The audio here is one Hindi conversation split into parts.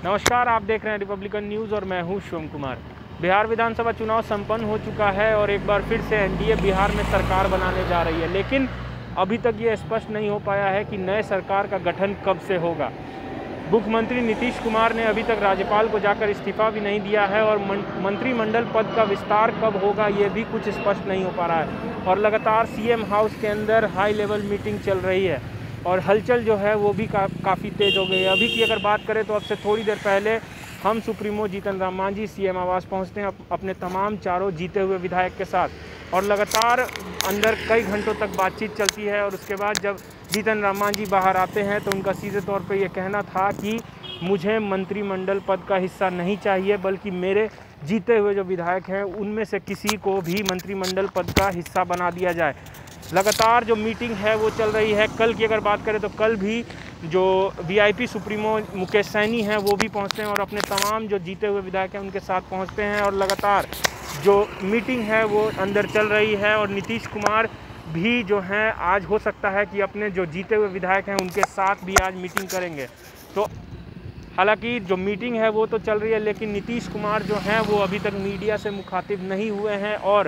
नमस्कार, आप देख रहे हैं रिपब्लिकन न्यूज़ और मैं हूं शिवम कुमार। बिहार विधानसभा चुनाव संपन्न हो चुका है और एक बार फिर से एनडीए बिहार में सरकार बनाने जा रही है, लेकिन अभी तक ये स्पष्ट नहीं हो पाया है कि नए सरकार का गठन कब से होगा। मुख्यमंत्री नीतीश कुमार ने अभी तक राज्यपाल को जाकर इस्तीफा भी नहीं दिया है और मंत्रिमंडल पद का विस्तार कब होगा ये भी कुछ स्पष्ट नहीं हो पा रहा है। और लगातार सीएम हाउस के अंदर हाई लेवल मीटिंग चल रही है और हलचल जो है वो भी काफ़ी तेज़ हो गई है। अभी की अगर बात करें तो अब से थोड़ी देर पहले हम सुप्रीमो जीतन राम मांझी सीएम आवास पहुंचते हैं अपने तमाम चारों जीते हुए विधायक के साथ और लगातार अंदर कई घंटों तक बातचीत चलती है। और उसके बाद जब जीतन राम मांझी बाहर आते हैं तो उनका सीधे तौर पे ये कहना था कि मुझे मंत्रिमंडल पद का हिस्सा नहीं चाहिए, बल्कि मेरे जीते हुए जो विधायक हैं उनमें से किसी को भी मंत्रिमंडल पद का हिस्सा बना दिया जाए। लगातार जो मीटिंग है वो चल रही है। कल की अगर बात करें तो कल भी जो वीआईपी सुप्रीमो मुकेश सैनी हैं वो भी पहुंचते हैं और अपने तमाम जो जीते हुए विधायक हैं उनके साथ पहुंचते हैं और लगातार जो मीटिंग है वो अंदर चल रही है। और नीतीश कुमार भी जो हैं आज हो सकता है कि अपने जो जीते हुए विधायक हैं उनके साथ भी आज मीटिंग करेंगे। तो हालांकि जो मीटिंग है वो तो चल रही है, लेकिन नीतीश कुमार जो हैं वो अभी तक मीडिया से मुखातिब नहीं हुए हैं। और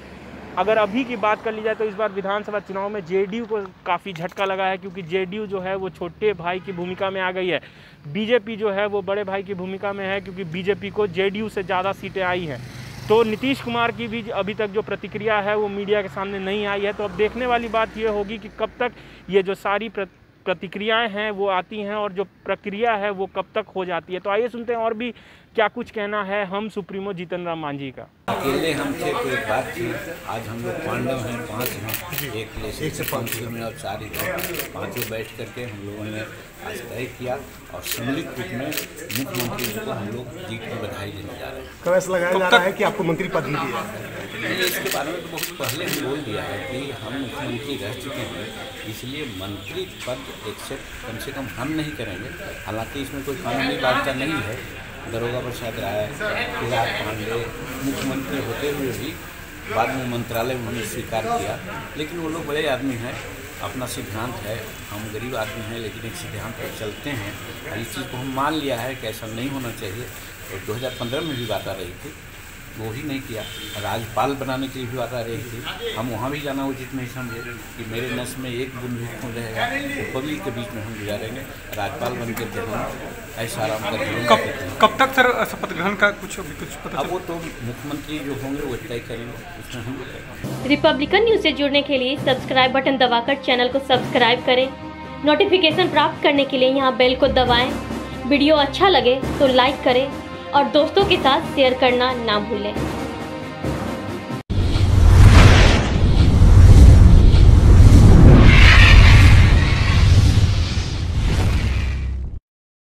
अगर अभी की बात कर ली जाए तो इस बार विधानसभा चुनाव में जेडीयू को काफ़ी झटका लगा है, क्योंकि जेडीयू जो है वो छोटे भाई की भूमिका में आ गई है। बीजेपी जो है वो बड़े भाई की भूमिका में है, क्योंकि बीजेपी को जेडीयू से ज़्यादा सीटें आई हैं। तो नीतीश कुमार की भी अभी तक जो प्रतिक्रिया है वो मीडिया के सामने नहीं आई है। तो अब देखने वाली बात ये होगी कि कब तक ये जो सारी प्रतिक्रियाएं हैं वो आती हैं और जो प्रक्रिया है वो कब तक हो जाती है। तो आइए सुनते हैं और भी क्या कुछ कहना है हम सुप्रीमो जीतन राम मांझी का। अकेले हमसे कोई बात थी। आज हम लोग पांडव हैं, 5 हैं, एक से 5 में और 4 ही पाँचों बैठ करके हम लोगों ने आज तय किया और सम्मिलित रूप में मुख्यमंत्री जी को हम लोग जीत की बधाई देने जा रहे हैं। कब ऐसा लगाया जा रहा है कि आपको मंत्री पद ही दिया है? इसके बारे में तो बहुत पहले हम बोल दिया है कि हम मुख्यमंत्री रह चुके हैं, इसलिए मंत्री पद एक्सेप्ट कम से कम हम नहीं करेंगे। हालांकि इसमें कोई कानूनी बाध्यता नहीं है। दरोगा प्रसाद राय, विराट पांडे मुख्यमंत्री होते हुए भी बाद में मंत्रालय उन्होंने स्वीकार किया, लेकिन वो लोग बड़े आदमी हैं, अपना सिद्धांत है। हम गरीब आदमी हैं लेकिन एक सिद्धांत पर चलते हैं और इस चीज़ को हम मान लिया है कि ऐसा नहीं होना चाहिए। और 2015 में भी बात आ रही थी, वो ही नहीं किया। राज्यपाल बनाने के लिए भी बात आ रही थी, हम वहाँ भी जाना उचित नहीं समझे कि मेरे नस में एक बूंद भी खून रहेगा तो पब्लिक के बीच में हम गुजारेंगे। राज्यपाल बन के देखना ऐसा आराम कर। कब तक सर शपथ ग्रहण का कुछ पता? अब वो तो मुख्यमंत्री जो होंगे वो तय करेंगे, उसमें हम। रिपब्लिकन न्यूज़ से जुड़ने के लिए सब्सक्राइब बटन दबाकर चैनल को सब्सक्राइब करें। नोटिफिकेशन प्राप्त करने के लिए यहाँ बेल को दबाएं। वीडियो अच्छा लगे तो लाइक करें और दोस्तों के साथ शेयर करना ना भूलें।